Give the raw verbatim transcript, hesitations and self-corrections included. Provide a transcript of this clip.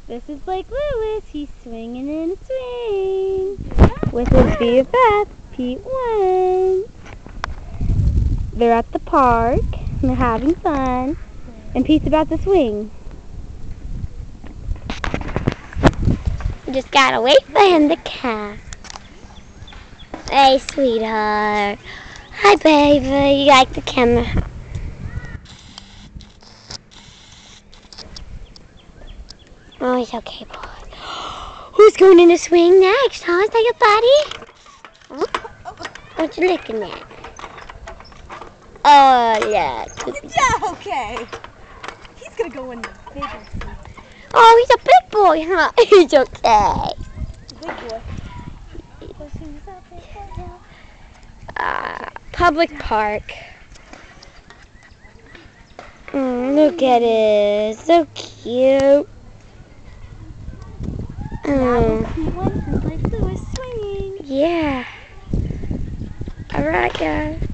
This is Blake Lewis. He's swinging in a swing with his B F F, Pete Wentz. They're at the park and they're having fun. And Pete's about to swing. You just gotta wait for him to come. Hey, sweetheart. Hi, baby. You like the camera? Oh, he's okay, boy. Who's going in the swing next, huh? Is that your buddy? What you looking at? Oh, yeah. Yeah, okay. He's gonna go in the bigger swing. Oh, he's a big boy, huh? He's okay. Big boy. Uh, public park. Mm, look at it. So cute. Now Pete Wentz and Blake Lewis swinging. Yeah. All right, guys.